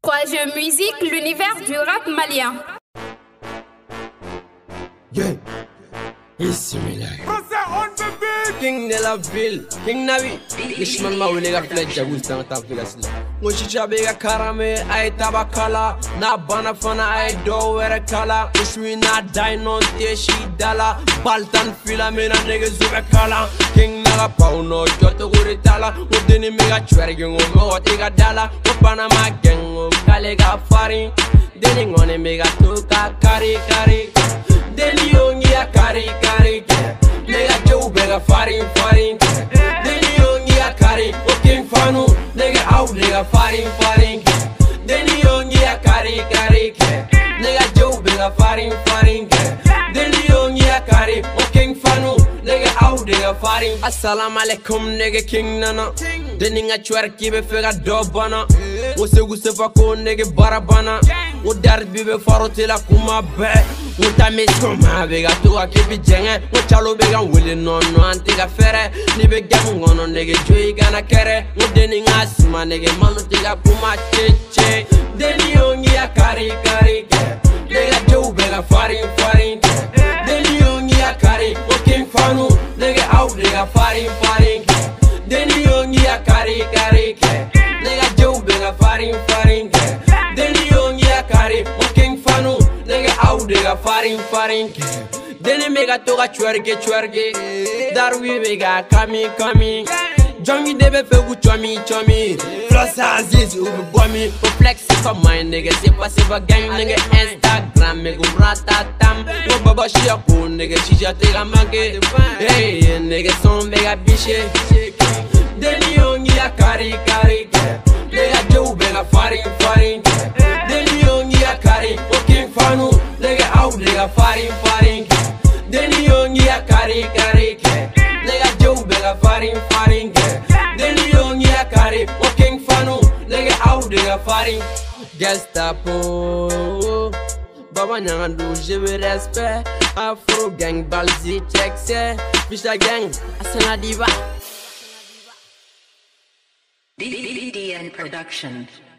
3G Musique, l'univers du rap malien. Yeah. King de la ville, King Navi. Ishman Maulega Fletcher, who's down at Villasla. Mushicha Bega Karame, I Tabakala, Na Banafana, I do wear a color. Wish we not dine on Teshi Dala, Baltan Filamina niggas with a color. King Naga Pauno, Joto Guritala, who didn't make a cherry, or take a dollar, or Panama gang, Kalega Farin, Denning on a mega tuka, Kari. Then you get Kari. Nigga Joe Bega Farin. Then you get Kari. Okay, Fanu. Nigga out, nigga Farin. Then you get Kari. Nigga Joe Bega Farin. Then you get Kari. Okay, Fanu. Nigga out, nigga Farin. Assalamu alaikum, nigga King Nana. Then nigga Chwerki be fega dobana. Wose fako nigga barabana. Udar bibe farotela kuma be. Muta miskoma bega tuwa kipi jenge. Muchalo bega wili no antiga fere. Ni bega ngono nigga jui gana kere. Udeni ngasima nigga manu tiga kuma cheche. Deni yongi ya kari ke. Nigga joe bega farin. Deni yongi ya kari. Oking fanu nigga out nigga farin ke. Deni yongi ya kari ke. Nigga joe bega farin ke. Deni yongi ya kari. Oking fanu nigga out nigga farin ke. Deni mega toga chwerge. Darwi mega kami. Johnny debe fegu chomi. Plus Aziz ubu bomi. Flex for my nigga. Sipa gang nigga. Instagram mega ratatam. Go baba shia ko nigga. Shisha tega mange. Hey nigga son mega biche. Deni yongi ya kari. Nigga Joe bega farin. Deni yongi ya kari. Okay fanu. Nigga out nigga farin. Deni yongi ya kari. Nigga Joe bega farin. Deni yongi ya kari. Okay fanu. Nigga out nigga farin. Gestapo. Baba nyandu je veux respect. Afro gang balzi check se. Fisha gang asana diva. DDN Production.